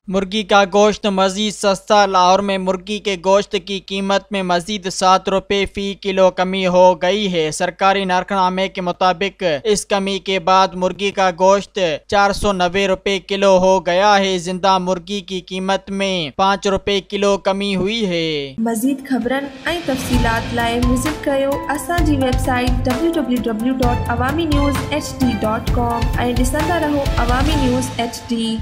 मुर्गी का गोश्त मजीद सस्ता। लाहौर में मुर्गी के गोश्त की कीमत में मजीद 7 रुपये फी किलो कमी हो गई है। सरकारी नरखनामे के मुताबिक इस कमी के बाद मुर्गी का गोश्त 490 रुपये किलो हो गया है। जिंदा मुर्गी की कीमत में 5 रुपये किलो कमी हुई है। मजीद खबरन ऐं तफ़सीलात लाइ विज़िट कयो असांजी वेबसाइट www.awamiNewsHD.com ऐं ॾिसंदा रहो अवामी न्यूज़ HD।